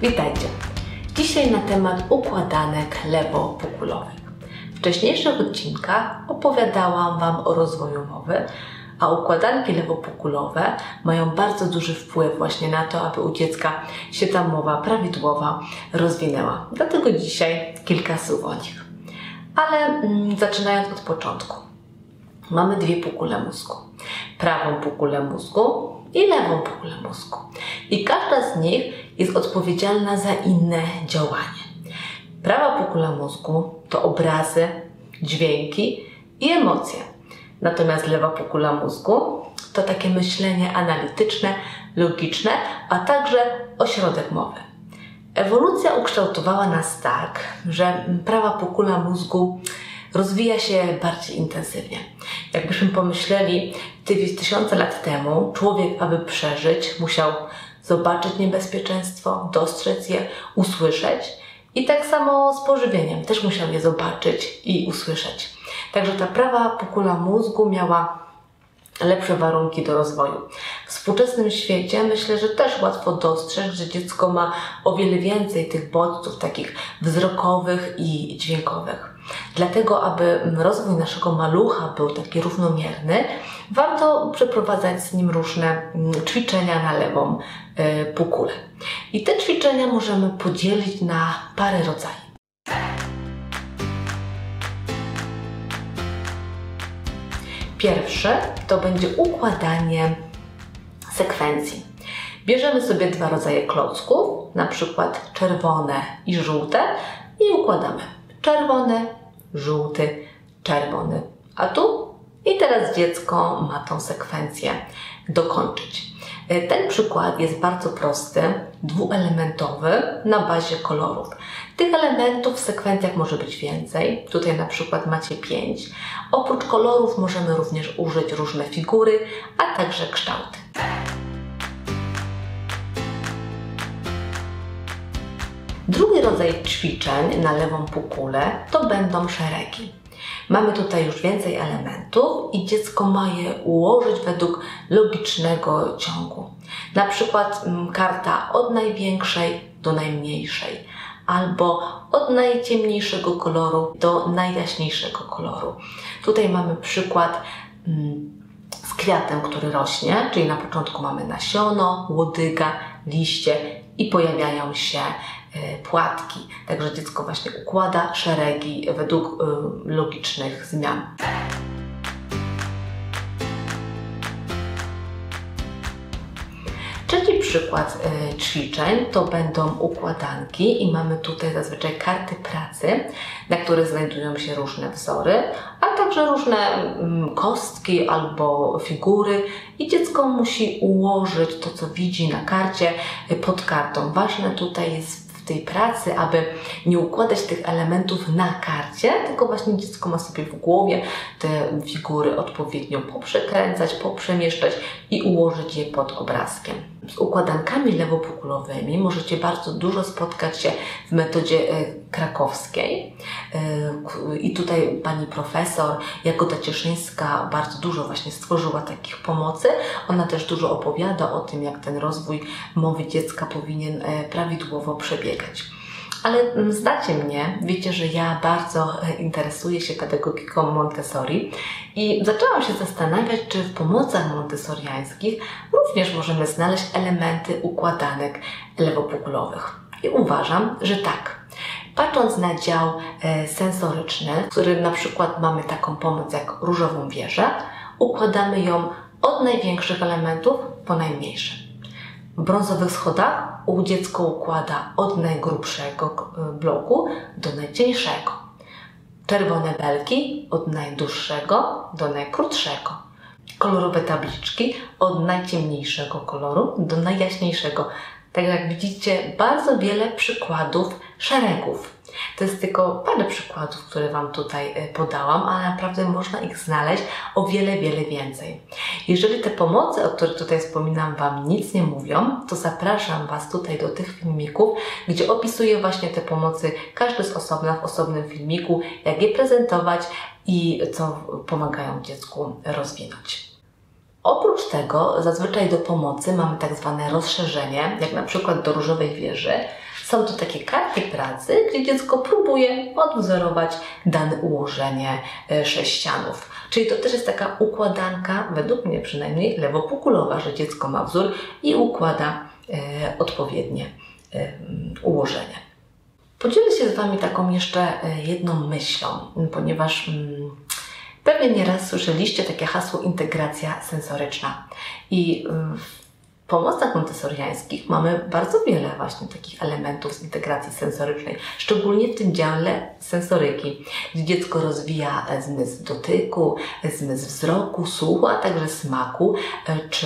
Witajcie! Dzisiaj na temat układanek lewopokulowych. W wcześniejszych odcinkach opowiadałam Wam o rozwoju mowy, a układanki lewopokulowe mają bardzo duży wpływ właśnie na to, aby u dziecka się ta mowa prawidłowa rozwinęła. Dlatego dzisiaj kilka słów o nich. Ale zaczynając od początku. Mamy dwie półkule mózgu. Prawą półkulę mózgu i lewą półkulę mózgu. I każda z nich jest odpowiedzialna za inne działanie. Prawa półkula mózgu to obrazy, dźwięki i emocje. Natomiast lewa półkula mózgu to takie myślenie analityczne, logiczne, a także ośrodek mowy. Ewolucja ukształtowała nas tak, że prawa półkula mózgu rozwija się bardziej intensywnie. Jakbyśmy pomyśleli, tysiące lat temu człowiek, aby przeżyć, musiał zobaczyć niebezpieczeństwo, dostrzec je, usłyszeć. I tak samo z pożywieniem, też musiał je zobaczyć i usłyszeć. Także ta prawa półkula mózgu miała lepsze warunki do rozwoju. W współczesnym świecie myślę, że też łatwo dostrzec, że dziecko ma o wiele więcej tych bodźców takich wzrokowych i dźwiękowych. Dlatego, aby rozwój naszego malucha był taki równomierny, warto przeprowadzać z nim różne ćwiczenia na lewą półkulę. I te ćwiczenia możemy podzielić na parę rodzajów. Pierwsze to będzie układanie sekwencji. Bierzemy sobie dwa rodzaje klocków, na przykład czerwone i żółte i układamy. Czerwony, żółty, czerwony. A tu? I teraz dziecko ma tą sekwencję dokończyć. Ten przykład jest bardzo prosty, dwuelementowy na bazie kolorów. Tych elementów w sekwencjach może być więcej. Tutaj na przykład macie 5. Oprócz kolorów możemy również użyć różne figury, a także kształty. Drugi rodzaj ćwiczeń na lewą półkulę to będą szeregi. Mamy tutaj już więcej elementów i dziecko ma je ułożyć według logicznego ciągu. Na przykład karta od największej do najmniejszej, albo od najciemniejszego koloru do najjaśniejszego koloru. Tutaj mamy przykład z kwiatem, który rośnie, czyli na początku mamy nasiono, łodyga, liście i pojawiają się płatki. Także dziecko właśnie układa szeregi według logicznych zmian. Trzeci przykład ćwiczeń to będą układanki i mamy tutaj zazwyczaj karty pracy, na których znajdują się różne wzory, a także różne kostki albo figury i dziecko musi ułożyć to, co widzi na karcie pod kartą. Ważne tutaj jest w tej pracy, aby nie układać tych elementów na karcie, tylko właśnie dziecko ma sobie w głowie te figury odpowiednio poprzekręcać, poprzemieszczać i ułożyć je pod obrazkiem. Z układankami lewopółkulowymi możecie bardzo dużo spotkać się w metodzie krakowskiej i tutaj pani profesor Jagoda Cieszyńska bardzo dużo właśnie stworzyła takich pomocy. Ona też dużo opowiada o tym, jak ten rozwój mowy dziecka powinien prawidłowo przebiegać. Ale znacie mnie, wiecie, że ja bardzo interesuję się pedagogiką Montessori i zaczęłam się zastanawiać, czy w pomocach montessoriańskich również możemy znaleźć elementy układanek lewopółkulowych. I uważam, że tak. Patrząc na dział sensoryczny, w którym na przykład mamy taką pomoc jak różową wieżę, układamy ją od największych elementów po najmniejsze. W brązowych schodach dziecko układa od najgrubszego bloku do najcieńszego. Czerwone belki od najdłuższego do najkrótszego. Kolorowe tabliczki od najciemniejszego koloru do najjaśniejszego. Tak jak widzicie, bardzo wiele przykładów szeregów. To jest tylko parę przykładów, które Wam tutaj podałam, ale naprawdę można ich znaleźć o wiele, wiele więcej. Jeżeli te pomocy, o których tutaj wspominam, Wam nic nie mówią, to zapraszam Was tutaj do tych filmików, gdzie opisuję właśnie te pomocy, każdy z osobna w osobnym filmiku, jak je prezentować i co pomagają dziecku rozwinąć. Oprócz tego zazwyczaj do pomocy mamy tak zwane rozszerzenie, jak na przykład do różowej wieży, Są to takie karty pracy, gdzie dziecko próbuje odwzorować dane ułożenie sześcianów. Czyli to też jest taka układanka, według mnie przynajmniej, lewopukulowa, że dziecko ma wzór i układa odpowiednie ułożenie. Podzielę się z Wami taką jeszcze jedną myślą, ponieważ pewnie nieraz słyszeliście takie hasło integracja sensoryczna. I w pomocach montessoriańskich mamy bardzo wiele właśnie takich elementów z integracji sensorycznej, szczególnie w tym dziale sensoryki, gdzie dziecko rozwija zmysł dotyku, zmysł wzroku, słuchu, a także smaku czy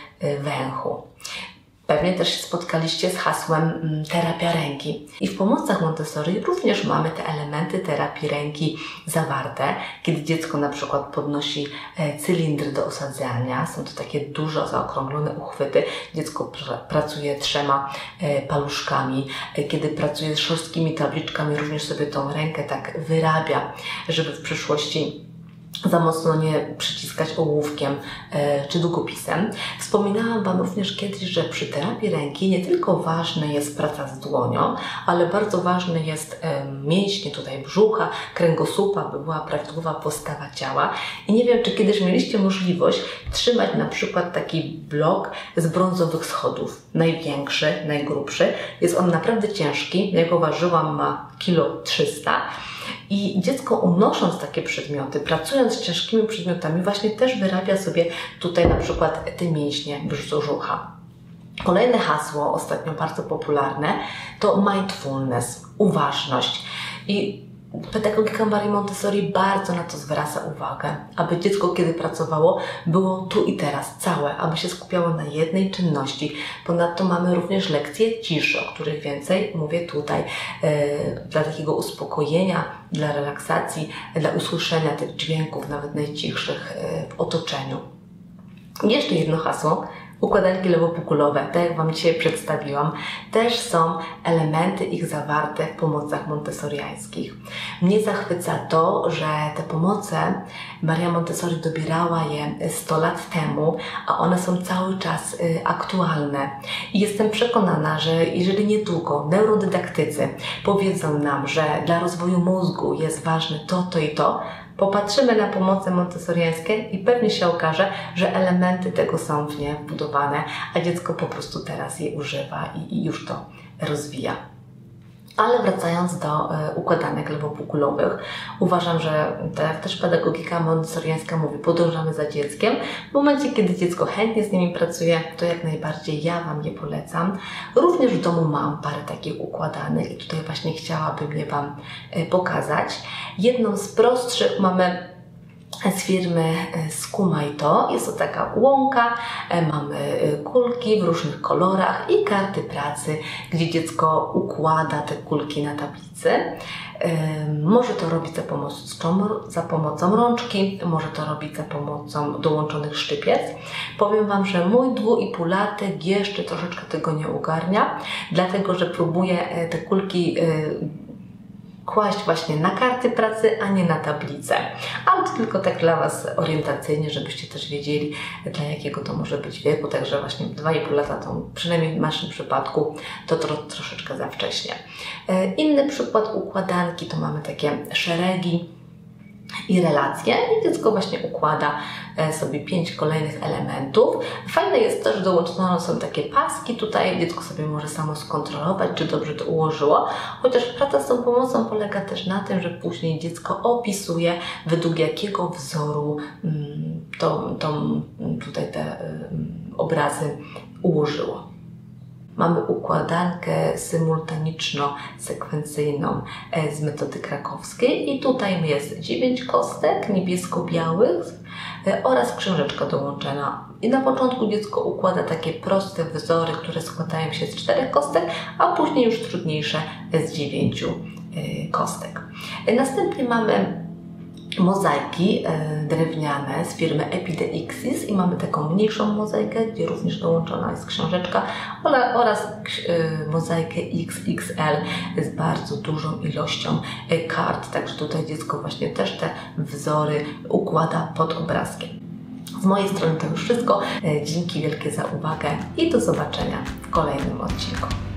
węchu. Pewnie też się spotkaliście z hasłem terapia ręki. I w pomocach Montessori również mamy te elementy terapii ręki zawarte, kiedy dziecko na przykład podnosi cylindr do osadzania. Są to takie dużo zaokrąglone uchwyty. Dziecko pracuje 3 paluszkami. Kiedy pracuje z szorstkimi tabliczkami, również sobie tą rękę tak wyrabia, żeby w przyszłości za mocno nie przyciskać ołówkiem czy długopisem. Wspominałam Wam również kiedyś, że przy terapii ręki nie tylko ważna jest praca z dłonią, ale bardzo ważny jest mięśnie tutaj brzucha, kręgosłupa, by była prawidłowa postawa ciała. I nie wiem, czy kiedyś mieliście możliwość trzymać na przykład taki blok z brązowych schodów. Największy, najgrubszy. Jest on naprawdę ciężki. Jak go ważyłam, ma 300 kg. I dziecko, unosząc takie przedmioty, pracując z ciężkimi przedmiotami, właśnie też wyrabia sobie tutaj na przykład te mięśnie brzucha. Kolejne hasło, ostatnio bardzo popularne, to mindfulness, uważność. I pedagogika Marii Montessori bardzo na to zwraca uwagę, aby dziecko, kiedy pracowało, było tu i teraz, całe, aby się skupiało na jednej czynności. Ponadto mamy również lekcje ciszy, o których więcej mówię tutaj, dla takiego uspokojenia, dla relaksacji, dla usłyszenia tych dźwięków, nawet najcichszych w otoczeniu. I jeszcze jedno hasło. Układanki lewopukulowe, tak jak Wam dzisiaj przedstawiłam, też są elementy ich zawarte w pomocach montessoriańskich. Mnie zachwyca to, że te pomoce Maria Montessori dobierała je 100 lat temu, a one są cały czas aktualne. I jestem przekonana, że jeżeli niedługo neurodydaktycy powiedzą nam, że dla rozwoju mózgu jest ważne to i to, popatrzymy na pomoce montessoriańskie i pewnie się okaże, że elementy tego są w nie wbudowane, a dziecko po prostu teraz je używa i już to rozwija. Ale wracając do układanek lewopukulowych, uważam, że tak jak też pedagogika montessoriańska mówi, podążamy za dzieckiem. W momencie, kiedy dziecko chętnie z nimi pracuje, to jak najbardziej ja Wam je polecam. Również w domu mam parę takich układanek i tutaj właśnie chciałabym je Wam pokazać. Jedną z prostszych mamy z firmy Skumajto. Jest to taka łąka, mamy kulki w różnych kolorach i karty pracy, gdzie dziecko układa te kulki na tablicy. Może to robić za pomocą rączki, może to robić za pomocą dołączonych szczypiec. Powiem Wam, że mój 2,5-latek jeszcze troszeczkę tego nie ogarnia, dlatego że próbuje te kulki kłaść właśnie na karty pracy, a nie na tablicę. Ale to tylko tak dla Was orientacyjnie, żebyście też wiedzieli, dla jakiego to może być wieku. Także właśnie 2,5 lata to przynajmniej w naszym przypadku to troszeczkę za wcześnie. Inny przykład układanki to mamy takie szeregi i relacje i dziecko właśnie układa sobie 5 kolejnych elementów. Fajne jest to, że dołączone są takie paski. Tutaj dziecko sobie może samo skontrolować, czy dobrze to ułożyło. Chociaż praca z tą pomocą polega też na tym, że później dziecko opisuje, według jakiego wzoru tutaj te obrazy ułożyło. Mamy układankę symultaniczno-sekwencyjną z metody krakowskiej i tutaj jest 9 kostek niebiesko-białych oraz książeczka dołączona. I na początku dziecko układa takie proste wzory, które składają się z 4 kostek, a później już trudniejsze z 9 kostek. Następnie mamy mozaiki drewniane z firmy Epideixis i mamy taką mniejszą mozaikę, gdzie również dołączona jest książeczka oraz mozaikę XXL z bardzo dużą ilością kart, także tutaj dziecko właśnie też te wzory układa pod obrazkiem. Z mojej strony to już wszystko. Dzięki wielkie za uwagę i do zobaczenia w kolejnym odcinku.